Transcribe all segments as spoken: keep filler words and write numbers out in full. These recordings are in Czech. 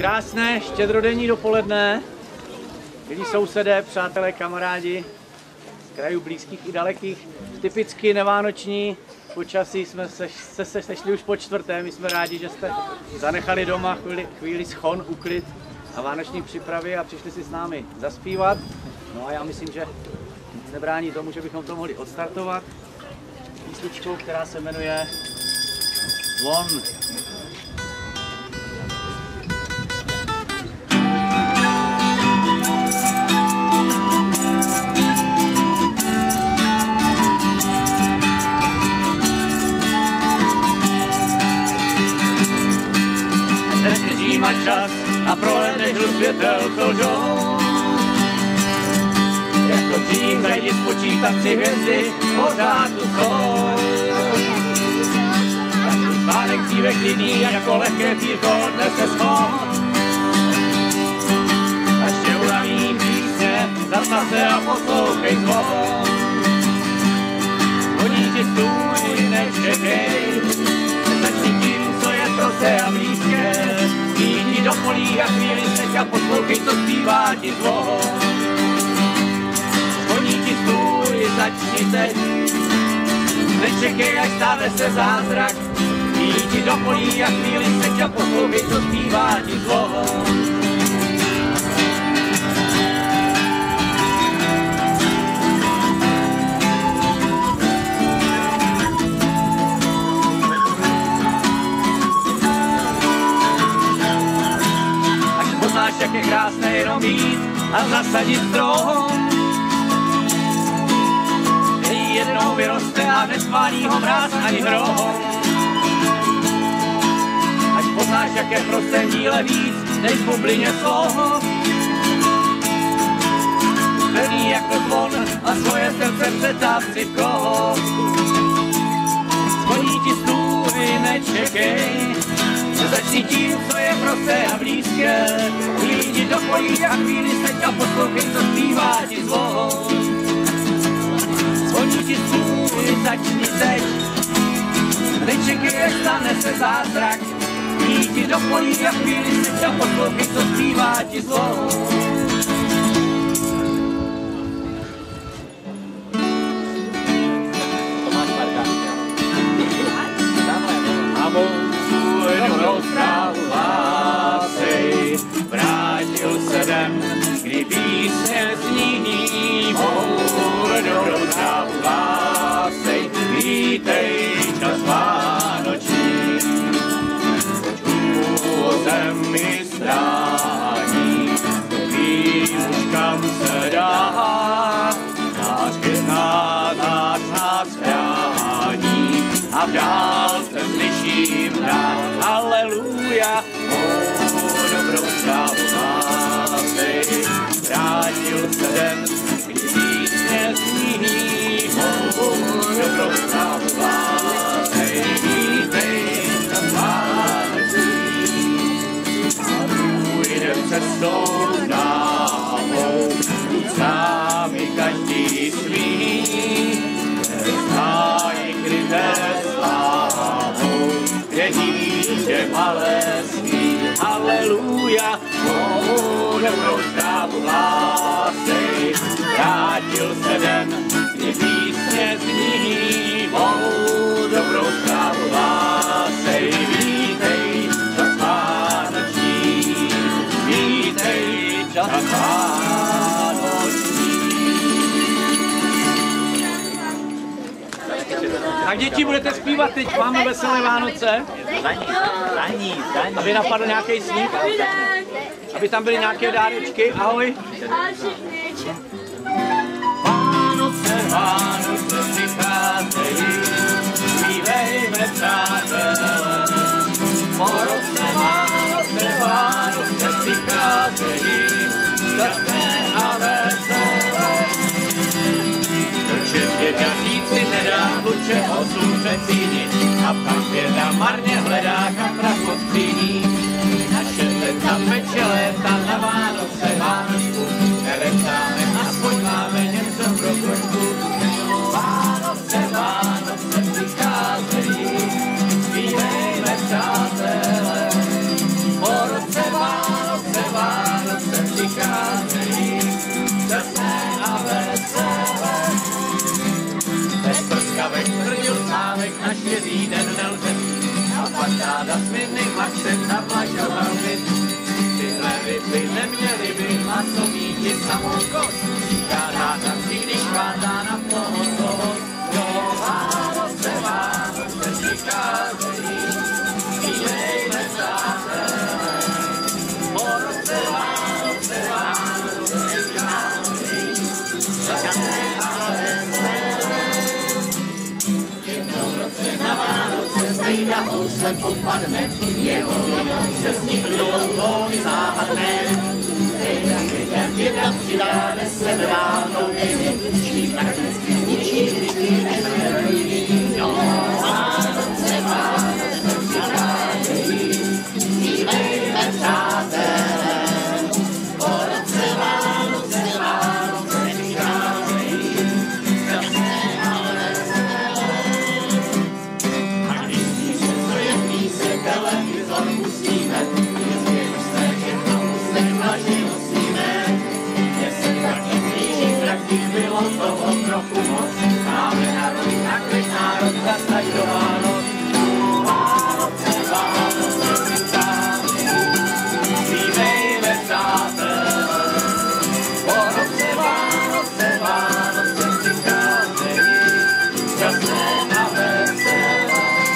Krásné štědrodenní dopoledne, milí sousedé, přátelé, kamarádi z krajů blízkých i dalekých. Typicky nevánoční počasí jsme se, se, se sešli už po čtvrté. My jsme rádi, že jste zanechali doma chvíli, chvíli schon, uklid a vánoční přípravy a přišli si s námi zaspívat. No a já myslím, že nebrání tomu, že bychom to mohli odstartovat písničkou, která se jmenuje Zvon. Má čas a prohlédneš do světel to jdou. Jako dřív zajdi spočítat si hvězdy, pořád tu jsou. Spánek dříve klidný, jako lehké pírko odnese schod. Až tě unaví písně, zastav se a poslouchej zvon. Hodí ti stůj, nečekej, začni tím, co je prosté a blízké. Jdi do polí a chvíli seď a poslouchej, co zpívá ti zvon. Zvoní ti stůj, začni teď, nečekej, až stane se zázrak. Jdi do polí a chvíli seď a poslouchej, co zpívá ti zvon. Jak je krásné jenom jít a zasadit strom, který jednou vyroste a nesválí ho mráz ani hrom. Až poznáš, jak je prostě díle víc, než v bublině slov. Zvedný jako zvon a svoje srdce přetáv si v koho. Zvoní ti stůj, nečekej, začni tím, co je prosté a blízké. Jdi do polí a chvíli seď a poslouchej, co zpívá ti zvon. Zvoní ti stůj, začni teď, nečekej, až stane se zázrak. Jdi do polí a chvíli seď a poslouchej, co zpívá ti zvon. Tomáš Marka. Dobrou zprávu hlásej, vrátil se den, kdy písně zní mou. Dobrou zprávu hlásej, vítej čas vánoční. Počku o zemi strání, ví už kam se dá. Náš květná, náš nás chrání a v dálce slyším hrát. Haleluja, o dobrou zprávu hlásej, vrátil se den, kdy písně zní mou. Dobrou zprávu hlásej, vítej čas vánoční. A půjdem cestou známou, s námi každý svý, znájí kryté slávou, kde dítě malé spí. Haleluja, mou dobrou zprávu hlásej, vrátil se den, kdy písně zní mou. Dobrou zprávu hlásej, vítej čas vánoční, vítej čas vánoční. Tak děti, budete zpívat teď, máme veselé Vánoce. Za ní, za ní, za ní. Aby napadl nějaký sníh, aby tam byly nějaké dárečky. Ahoj. Vánoce, Vánoce přicházejí, zpívejme přátelé. Po roce Vánoce, Vánoce přicházejí, šťastné a veselé. Krčet děťatík si nedá kluče osm přecínit a pak věda marně hledá kapra pod skříní. Naše teta peče léta na Vánoce Vánočku, neleptáme, aspoň máme něco pro trošku. Vánoce, Vánoce přicházejí, zpívejme přátelé. Po roce Vánoce celý den nelze. A pak ráda s miným Maxem zaplašoval by. Tyhle ryby neměly by maso mít samou kost. Říká ráda si, když vázá na pohotovost. Jo, Vánoce, Vánoce přicházejí, vítejme přátelé. Po roce Vánoce, Vánoce přicházejí, šťastné a veselé. Jednou v roce na Vánoce zejda housle popadne, jeho se z nich dlouho záhadné. Zejda lidem děda přidá deset ráno, ničí prakticky ničí, když ty nevěří. Jo, Vánoce, Vánoce přicházejí, vítejme přátelé. Po roce Vánoce, Vánoce přicházejí, šťastné a veselé. A když píše, co je píse, televizor pustíme, věříme, že to musíme, musíme. Jestli taky blíží, tak když bylo toho trochu moc, máme národ, tak národ zastaž do Vánoc. Vánoce, Vánoce přicházejí, vítejme přátelé. Po roce Vánoce, Vánoce přicházejí, šťastné a veselé.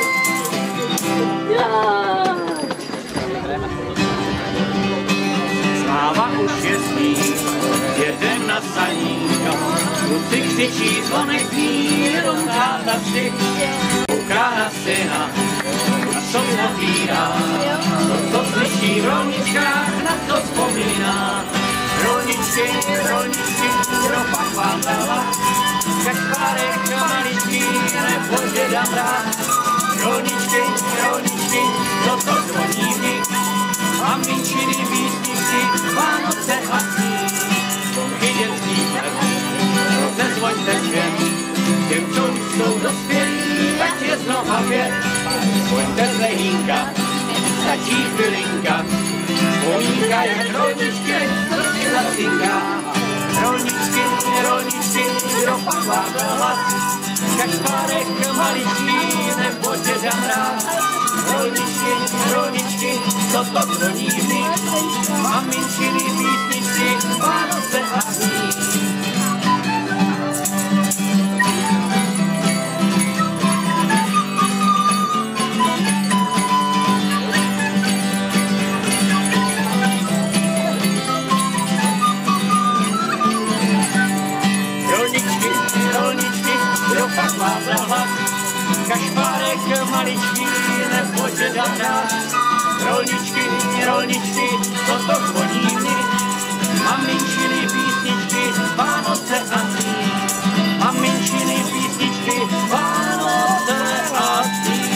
Sláva už je sníh, jedem na saníka, kluci křičí, zvonek zní, jenom táta si kouká na syna, na co napírá, to, co slyší v rolničkách, na to vzpomíná. Rolničky, rolničky, kdo pak vám dala, kašpárek maličký, nebo děda mráz. Rolničky, rolničky, kdo to zvoní v nich, maminčiny písničky, Vánoce a sní. Konky dětský plevů, rozezvoňte všem, těm, co už jsou dospělí, tak je znova pět. Zvoňte z lehínka, stačí chvilinka, vzpomínka jak rolničky, co si zacinká. Rolničky, rolničky, kdo pak vám dal hlas, kašpárek maličký, nebo děda mráz. Rolničky, rolničky, co to zvoní v nich, maminčiny písničky, Vánoce a sní. Rolničky, rolničky, kdo pak vám dal hlas, kašpárek maličký, nebo děda mráz. Rolničky, rolničky, co to zvoní v nich, maminčiny písničky, Vánoce a sní. Maminčiny písničky, Vánoce a sní.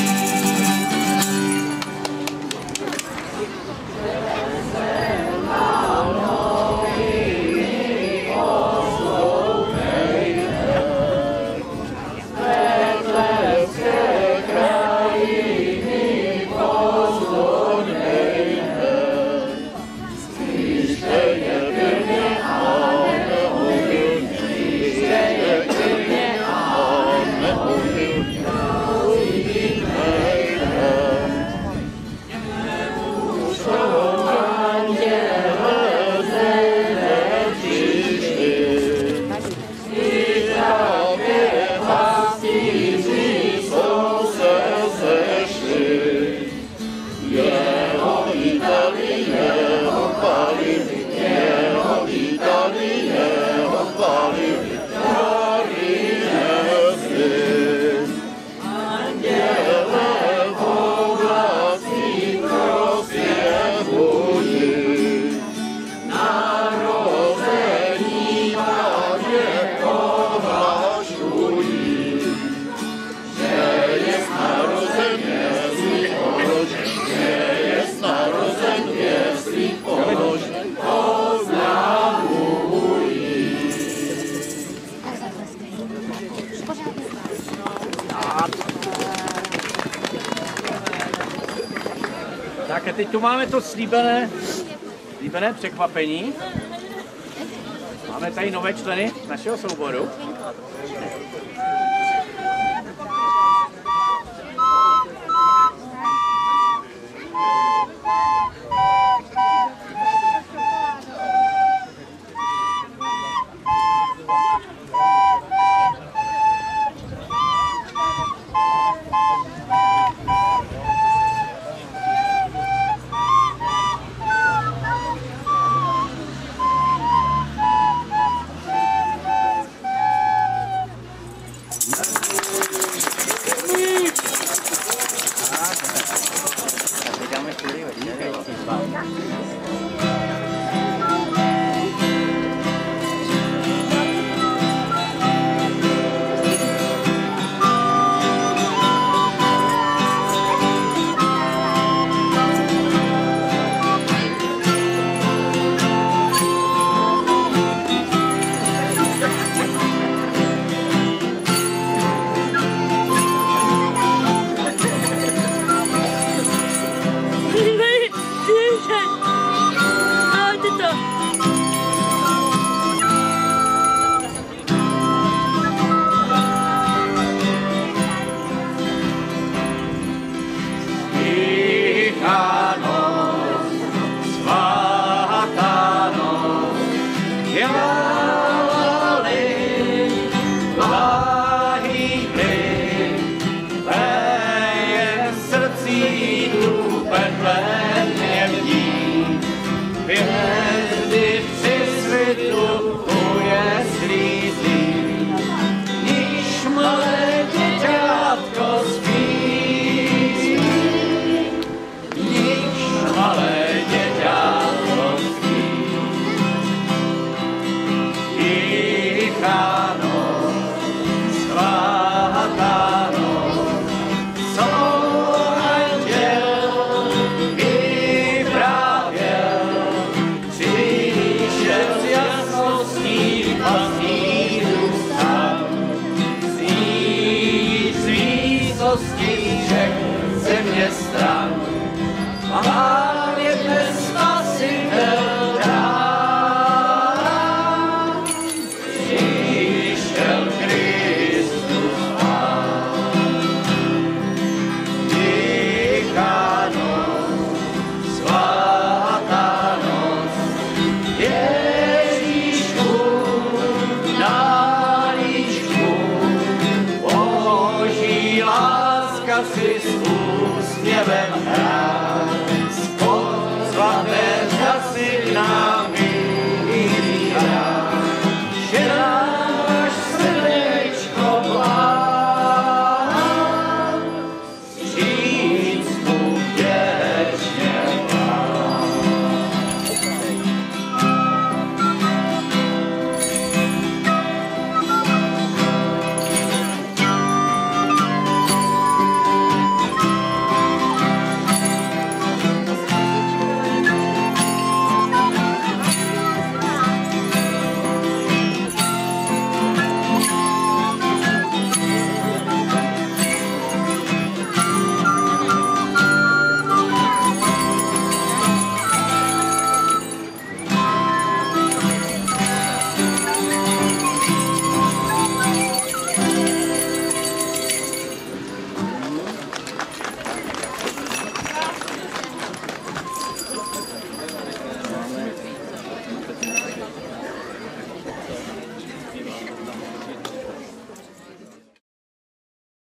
Tak a teď tu máme to slíbené, slíbené překvapení. Máme tady nové členy našeho souboru.